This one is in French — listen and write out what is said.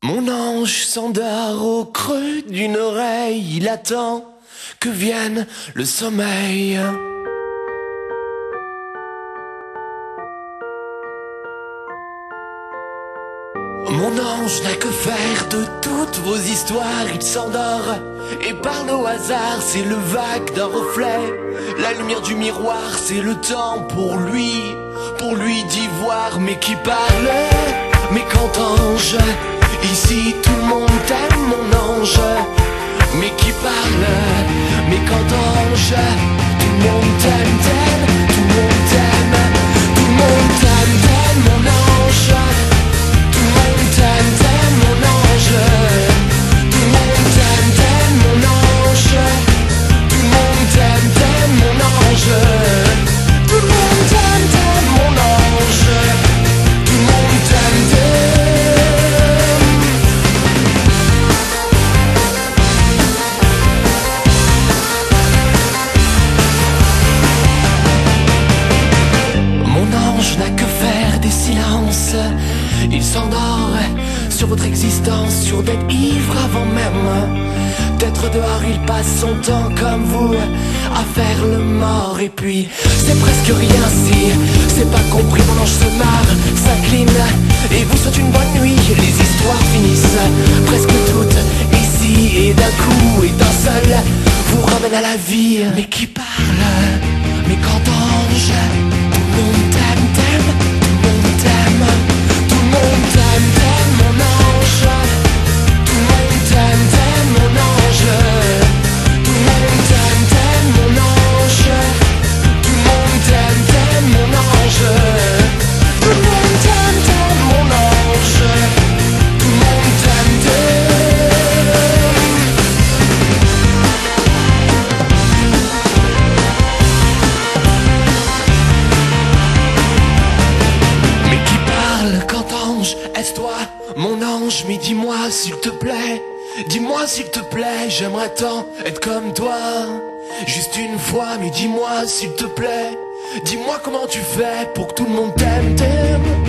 Mon ange s'endort au creux d'une oreille, il attend que vienne le sommeil. Mon ange n'a que faire de toutes vos histoires, il s'endort et parle au hasard, c'est le vague d'un reflet. La lumière du miroir, c'est le temps pour lui d'y voir. Mais qui parle, mais quand ange, ici tout le monde t'aime mon ange. Mais qui parle, mais quand ange, tout le monde t'aime, tout le monde t'aime, tout le monde t'aime, mon ange. Tout le monde t'aime, mon ange. Tout le monde t'aime, mon ange. Tout le monde t'aime, mon ange. Tout le monde t'aime, mon ange. Tout le monde t'aime. Mon ange n'a que faire des silences. Il s'endort sur votre existence, sur d'être ivre avant même d'être dehors. Il passe son temps comme vous à faire le mort. Et puis c'est presque rien si c'est pas compris. Mon ange se marre, s'incline et vous souhaite une bonne nuit. Les histoires finissent presque toutes ici, et d'un coup et d'un seul vous ramène à la vie. Mais qui parle, mais quand ange, tout le monde t'aime, tout le monde t'aime. Tout le monde t'aime, mon ange. Tout le monde t'aime, mon ange. Tout le monde t'aime, mon ange. Tout le monde t'aime, mon ange. Tout le monde t'aime, mon ange. Tout le monde t'aime. Mais qui parle quand ange, est-ce toi, mon ange? Mais dis-moi s'il te plaît, dis-moi s'il te plaît, j'aimerais tant être comme toi. Juste une fois, mais dis-moi s'il te plaît, dis-moi comment tu fais pour que tout le monde t'aime.